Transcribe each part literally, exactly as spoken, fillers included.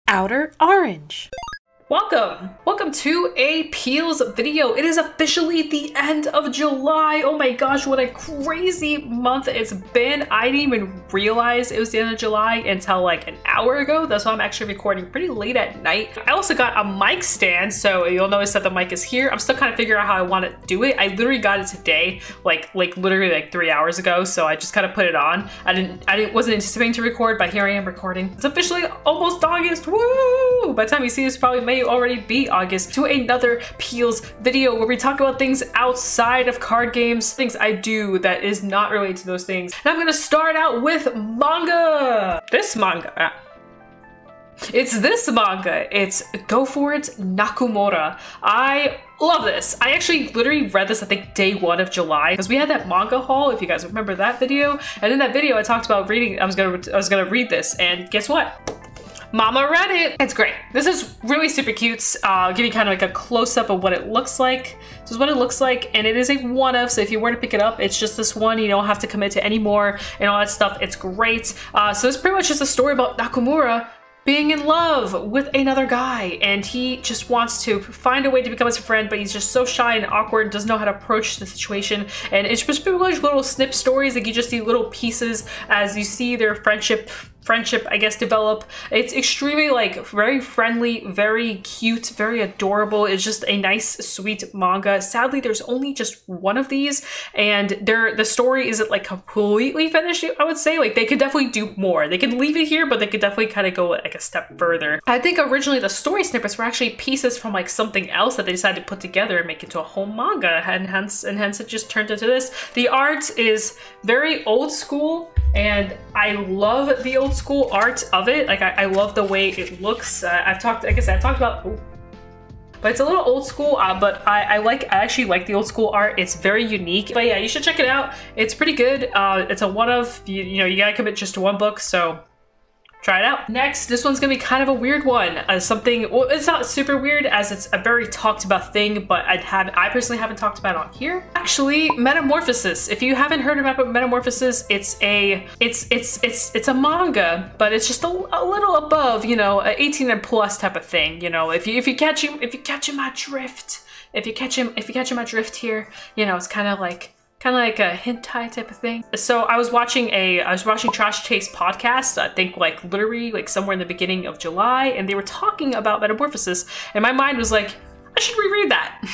Outer Orange. Welcome! Welcome to a Peels video. It is officially the end of July. Oh my gosh, what a crazy month it's been. I didn't even realize it was the end of July until like an hour ago. That's why I'm actually recording pretty late at night. I also got a mic stand, so you'll notice that the mic is here. I'm still kind of figuring out how I want to do it. I literally got it today, like like literally like three hours ago, so I just kind of put it on. I didn't, I didn't, wasn't anticipating to record, but here I am recording. It's officially almost August. Woo! By the time you see this, probably May already be August, to another Peels video where we talk about things outside of card games, things I do that is not related to those things. And I'm gonna start out with manga. This manga. It's this manga. It's Go For It Nakamura. I love this. I actually literally read this I think day one of July because we had that manga haul, if you guys remember that video. And in that video I talked about reading, I was gonna I was gonna read this, and guess what? Mama read it. It's great. This is really super cute. Uh, I'll give you kind of like a close-up of what it looks like. This is what it looks like, and it is a one-of, so if you were to pick it up, it's just this one. You don't have to commit to any more and all that stuff. It's great. Uh, so it's pretty much just a story about Nakamura being in love with another guy, and he just wants to find a way to become his friend, but he's just so shy and awkward and doesn't know how to approach the situation. And it's just pretty much little snip stories, like you just see little pieces as you see their friendship friendship I guess develop. It's extremely like very friendly, very cute, very adorable. It's just a nice sweet manga. Sadly there's only just one of these, and they're the story isn't like completely finished, I would say. Like they could definitely do more. They could leave it here, but they could definitely kind of go like a step further. I think originally the story snippets were actually pieces from like something else that they decided to put together and make into a whole manga, and hence and hence it just turned into this. The art is very old school, and I love the old school art of it. Like I, I love the way it looks. Uh, I've talked, like I said, I've talked about, ooh, but it's a little old school, uh, but I, I like, I actually like the old school art. It's very unique, but yeah, you should check it out. It's pretty good. Uh, it's a one of, you, you know, you gotta commit just to one book, so try it out. Next, this one's gonna be kind of a weird one. Uh, something, well, it's not super weird as it's a very talked about thing, but I'd have, I personally haven't talked about it on here. Actually, Metamorphosis. If you haven't heard about Metamorphosis, it's a, it's, it's, it's, it's a manga, but it's just a, a little above, you know, a eighteen and plus type of thing. You know, if you, if you catch him, if you catch him my drift, if you catch him, if you catch him my drift here, you know, it's kind of like, kind of like a hentai type of thing. So I was watching a, I was watching Trash Taste podcast, I think like literally like somewhere in the beginning of July, and they were talking about Metamorphosis, and my mind was like, I should reread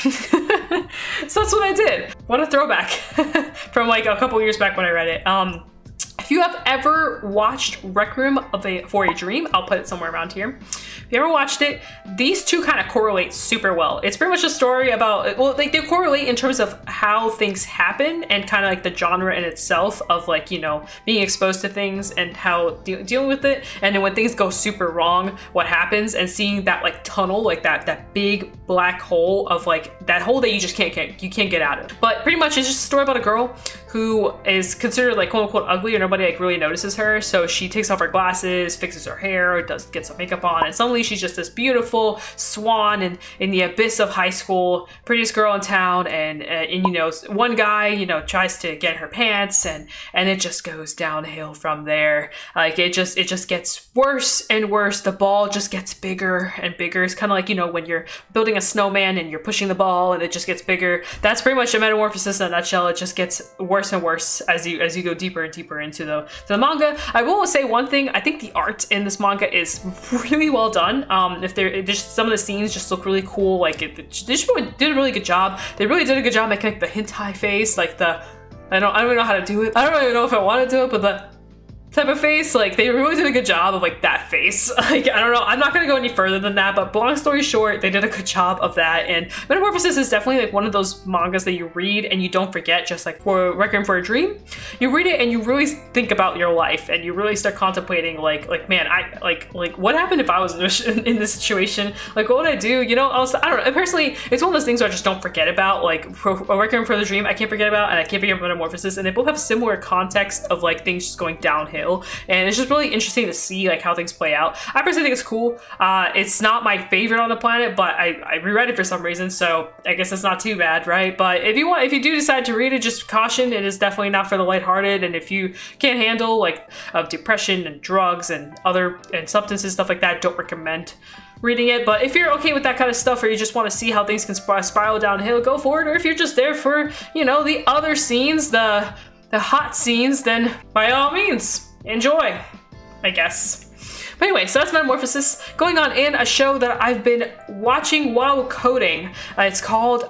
that. So that's what I did. What a throwback from like a couple years back when I read it. Um, if you have ever watched Requiem of a, for a Dream, I'll put it somewhere around here. If you ever watched it, these two kind of correlate super well. It's pretty much a story about, well, like they correlate in terms of how things happen and kind of like the genre in itself of like, you know, being exposed to things and how de dealing with it. And then when things go super wrong, what happens, and seeing that like tunnel, like that, that big black hole of like that hole that you just can't, can't you can't get out of. But pretty much it's just a story about a girl who is considered like quote unquote ugly, or nobody like really notices her. So she takes off her glasses, fixes her hair, does get some makeup on, and suddenly she's just this beautiful swan in, in the abyss of high school, prettiest girl in town. And, uh, and you know, one guy, you know, tries to get her pants, and, and it just goes downhill from there. Like it just, it just gets worse and worse. The ball just gets bigger and bigger. It's kind of like, you know, when you're building a snowman and you're pushing the ball and it just gets bigger. That's pretty much a Metamorphosis in a nutshell. It just gets worse and worse as you as you go deeper and deeper into the, the manga. I will say one thing, I think the art in this manga is really well done. Um, if they're just, some of the scenes just look really cool. Like it, they just really did a really good job. They really did a good job making like the hentai face, like the, I don't, I don't even know how to do it. I don't really know if I want to do it, but the type of face, like they really did a good job of like that face. Like I don't know, I'm not gonna go any further than that, but long story short, they did a good job of that. And Metamorphosis is definitely like one of those mangas that you read and you don't forget, just like for Requiem for a Dream. You read it and you really think about your life, and you really start contemplating like, like man, I like like what happened if I was in this, in this situation? Like what would I do? You know, I, was, I don't know. Personally, it's one of those things where I just don't forget about. Like for Requiem for the Dream, I can't forget about, and I can't forget about Metamorphosis, and they both have similar context of like things just going downhill. downhill, and it's just really interesting to see like how things play out. I personally think it's cool. Uh, it's not my favorite on the planet, but I, I reread it for some reason, so I guess it's not too bad, right? But if you want, if you do decide to read it, just caution, it is definitely not for the lighthearted, and if you can't handle like uh, depression and drugs and other and substances, stuff like that, don't recommend reading it. But if you're okay with that kind of stuff, or you just want to see how things can sp spiral downhill, go for it. Or if you're just there for, you know, the other scenes, the the hot scenes, then by all means, enjoy, I guess. But anyway, so that's Metamorphosis going on in a show that I've been watching while coding. Uh, it's called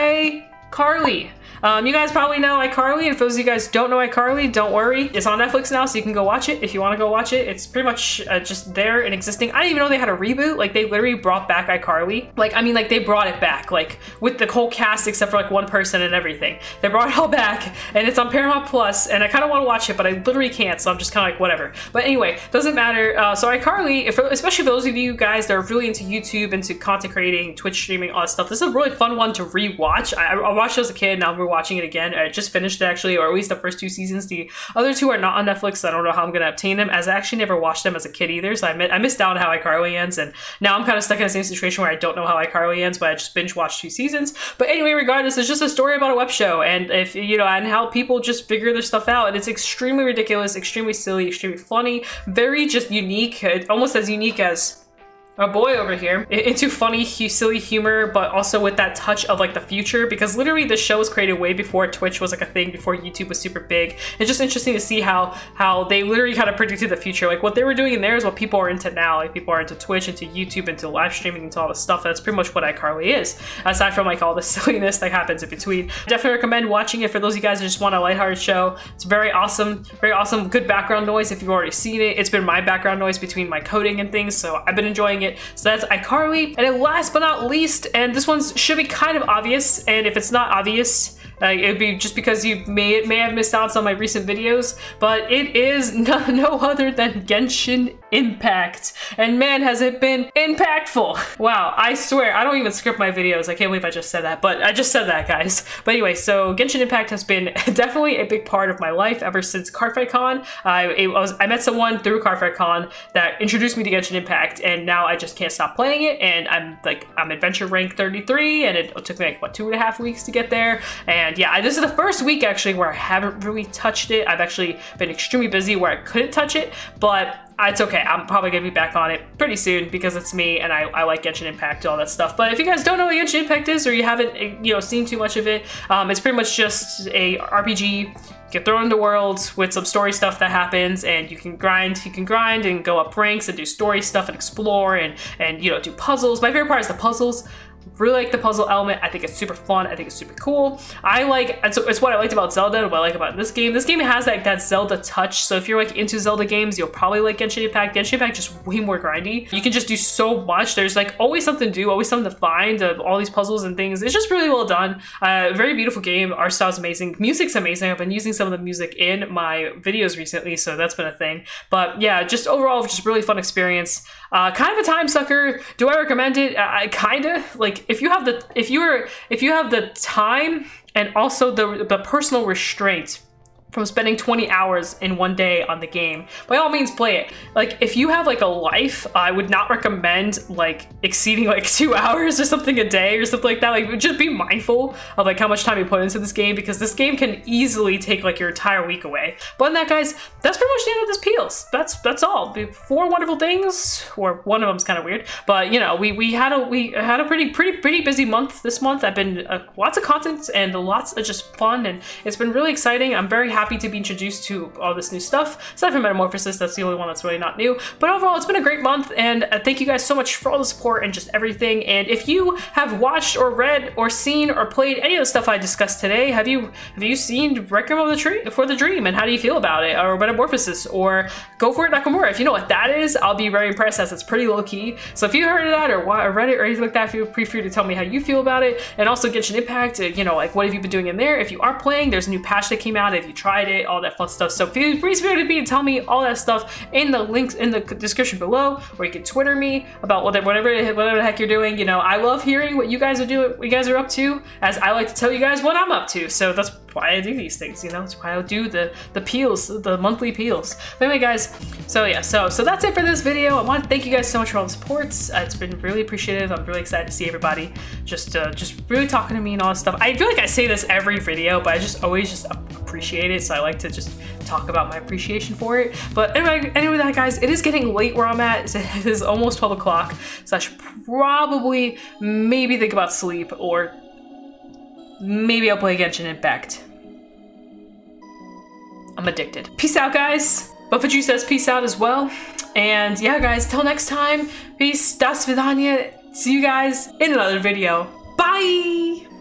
iCarly. Um, you guys probably know iCarly, and for those of you guys who don't know iCarly, don't worry. It's on Netflix now, so you can go watch it if you want to go watch it. It's pretty much uh, just there and existing. I didn't even know they had a reboot. Like, they literally brought back iCarly. Like, I mean, like, they brought it back, like, with the whole cast except for, like, one person and everything. They brought it all back, and it's on Paramount Plus, and I kind of want to watch it, but I literally can't, so I'm just kind of like, whatever. But anyway, doesn't matter. Uh, so iCarly, if, especially for those of you guys that are really into YouTube, into content creating, Twitch streaming, all that stuff, this is a really fun one to rewatch. I, I watched it as a kid, now we're watching it again. I just finished it actually, or at least the first two seasons. The other two are not on Netflix, so I don't know how I'm gonna obtain them, as I actually never watched them as a kid either, so I, mi I missed out on how iCarly ends, and now I'm kind of stuck in the same situation where I don't know how iCarly ends, but I just binge watched two seasons. But anyway, regardless, it's just a story about a web show, and if you know, and how people just figure their stuff out, and it's extremely ridiculous, extremely silly, extremely funny, very just unique, almost as unique as our boy over here, into funny, silly humor, but also with that touch of like the future, because literally the show was created way before Twitch was like a thing, before YouTube was super big. It's just interesting to see how how they literally kind of predicted the future. Like what they were doing in there is what people are into now. Like people are into Twitch, into YouTube, into live streaming, into all this stuff. That's pretty much what iCarly is, aside from like all the silliness that happens in between. Definitely recommend watching it for those of you guys who just want a lighthearted show. It's very awesome, very awesome, good background noise if you've already seen it. It's been my background noise between my coding and things, so I've been enjoying it. So that's iCarly. And then last but not least, and this one should be kind of obvious, and if it's not obvious, uh, it would be just because you may may have missed out on some of my recent videos, but it is no, no other than Genshin Impact. And man, has it been impactful. Wow, I swear, I don't even script my videos. I can't believe I just said that, but I just said that, guys. But anyway, so Genshin Impact has been definitely a big part of my life ever since Cardfight Con. I, it was, I met someone through Cardfight Con that introduced me to Genshin Impact, and now I just can't stop playing it, and I'm like, I'm adventure rank thirty-three, and it took me like, what, two and a half weeks to get there, and yeah, this is the first week actually where I haven't really touched it. I've actually been extremely busy where I couldn't touch it, but it's okay. I'm probably gonna be back on it pretty soon because it's me, and I, I like Genshin Impact and all that stuff. But if you guys don't know what Genshin Impact is, or you haven't, you know, seen too much of it, um, it's pretty much just a R P G. Get thrown into worlds with some story stuff that happens, and you can grind, you can grind and go up ranks and do story stuff and explore and, and you know, do puzzles. My favorite part is the puzzles. Really like the puzzle element. I think it's super fun. I think it's super cool. I like, it's, it's what I liked about Zelda and what I like about this game. This game has like that Zelda touch, so if you're like into Zelda games, you'll probably like Genshin Impact. Genshin Impact is just way more grindy. You can just do so much. There's like always something to do, always something to find, uh, all these puzzles and things. It's just really well done. Uh, very beautiful game. Art style's amazing. Music's amazing. I've been using some of the music in my videos recently, so that's been a thing. But yeah, just overall, just really fun experience. Uh, kind of a time sucker. Do I recommend it? I, I kinda like, if you have the if you're if you have the time and also the the personal restraint from spending twenty hours in one day on the game, by all means play it. Like if you have like a life, I would not recommend like exceeding like two hours or something a day or something like that. Like just be mindful of like how much time you put into this game, because this game can easily take like your entire week away. But in that, guys, that's pretty much the end of this Peels. That's that's all. Four wonderful things, or one of them's kind of weird, but you know, we we had a we had a pretty pretty pretty busy month this month. I've been uh, lots of content and lots of just fun, and it's been really exciting. I'm very happy Happy to be introduced to all this new stuff. Aside from Metamorphosis, that's the only one that's really not new. But overall, it's been a great month, and uh, thank you guys so much for all the support and just everything. And if you have watched or read or seen or played any of the stuff I discussed today, have you have you seen Requiem of the Tree for the Dream, and how do you feel about it? Or Metamorphosis, or Go For It Nakamura? If you know what that is, I'll be very impressed, as it's pretty low key. So if you heard of that or read it or anything like that, feel free to tell me how you feel about it. And also Genshin Impact, uh, you know, like what have you been doing in there? If you are playing, there's a new patch that came out. If you tried it, all that fun stuff. So feel free to be and tell me all that stuff in the links in the description below, or you can Twitter me about whatever whatever whatever the heck you're doing. You know, I love hearing what you guys are doing, what you guys are up to, as I like to tell you guys what I'm up to. So that's why I do these things, you know? It's why I do the the peels, the monthly peels. But anyway, guys, so yeah, so so that's it for this video. I want to thank you guys so much for all the supports. Uh, it's been really appreciative. I'm really excited to see everybody just uh, just really talking to me and all this stuff. I feel like I say this every video, but I just always just appreciate it. So I like to just talk about my appreciation for it. But anyway, anyway, that guys, it is getting late where I'm at. It is almost twelve o'clock, so I should probably maybe think about sleep, or maybe I'll play Genshin Impact. I'm addicted. Peace out, guys. Buffaju says peace out as well. And yeah, guys, till next time, peace, das vidanya. See you guys in another video. Bye!